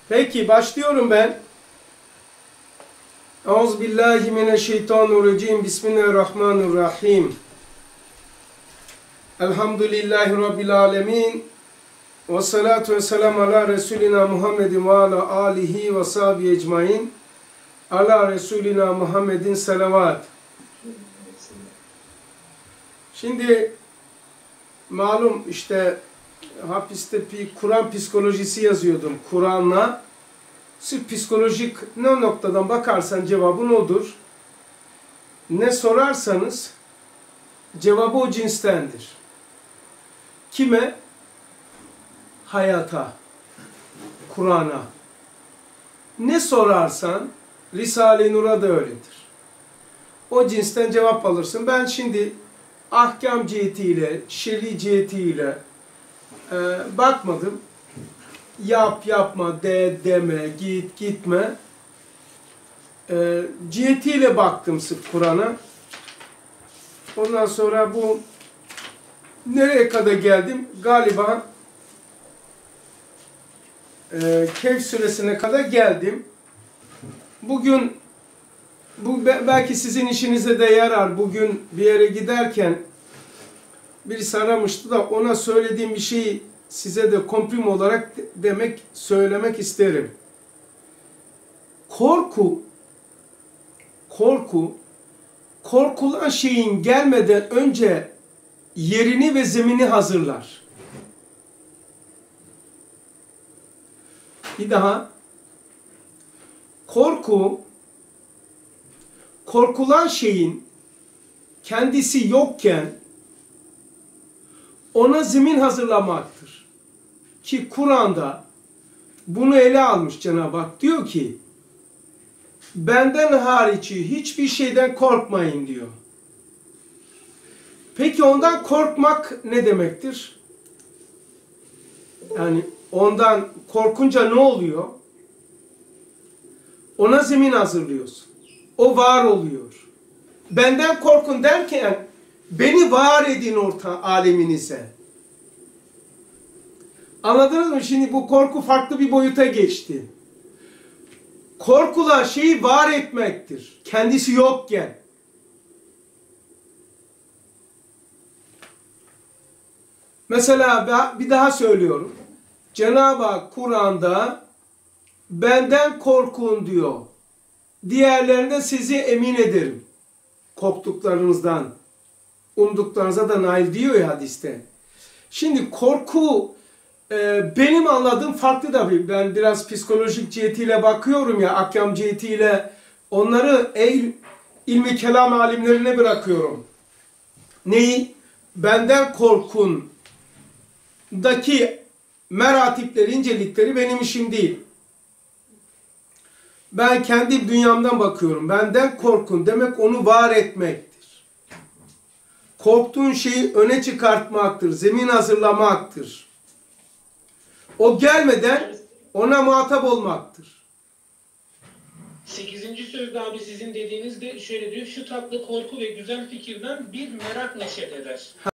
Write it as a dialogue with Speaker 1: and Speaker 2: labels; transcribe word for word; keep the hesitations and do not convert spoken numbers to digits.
Speaker 1: Peki başlıyorum ben. Euzubillahimineşşeytanirracim. Bismillahirrahmanirrahim. Elhamdülillahi Rabbil alemin. Ve salatu ve selam ala Resulina Muhammedin ve ala alihi ve sahbihi ecmain. Ala Resulina Muhammedin salavat. Şimdi malum işte hapiste bir Kur'an psikolojisi yazıyordum. Kur'an'la sırf psikolojik ne noktadan bakarsan cevabın odur. Ne sorarsanız cevabı o cinstendir. Kime? Hayata, Kur'an'a. Ne sorarsan Risale-i Nur'a da öyledir. O cinsten cevap alırsın. Ben şimdi ahkam cihetiyle, şer'i cihetiyle e, bakmadım. Yap, yapma, de, deme, git, gitme. E, cihetiyle baktım sırf Kur'an'a. Ondan sonra bu nereye kadar geldim? Galiba e, Kehf suresine kadar geldim. Bugün bu belki sizin işinize de yarar. Bugün bir yere giderken birisi aramıştı da ona söylediğim bir şeyi size de komprim olarak demek, söylemek isterim. Korku, korku, korkulan şeyin gelmeden önce yerini ve zemini hazırlar. Bir daha. Korku, korkulan şeyin kendisi yokken ona zemin hazırlamaktır. Ki Kur'an'da bunu ele almış Cenab-ı Hak. Diyor ki, benden hariç hiçbir şeyden korkmayın diyor. Peki ondan korkmak ne demektir? Yani ondan korkunca ne oluyor? Ona zemin hazırlıyorsun. O var oluyor. Benden korkun derken beni var edin orta aleminize. Anladınız mı? Şimdi bu korku farklı bir boyuta geçti. Korkulan şeyi var etmektir. Kendisi yokken. Mesela bir daha söylüyorum. Cenab-ı Hak Kur'an'da benden korkun diyor. Diğerlerinde sizi emin ederim. Korktuklarınızdan, umduklarınıza da nail diyor ya hadiste. Şimdi korku e, benim anladığım farklı tabii. Ben biraz psikolojik cihetiyle bakıyorum ya, ahkam cihetiyle. Onları el, ilmi kelam alimlerine bırakıyorum. Neyi? Benden korkun daki meratipleri, incelikleri benim işim değil. Ben kendi dünyamdan bakıyorum. Benden korkun demek onu var etmektir. Korktuğun şeyi öne çıkartmaktır. Zemin hazırlamaktır. O gelmeden ona muhatap olmaktır.
Speaker 2: Sekizinci sözde abi sizin dediğinizde şöyle diyor. Şu tatlı korku ve güzel fikirden bir merak neşet eder.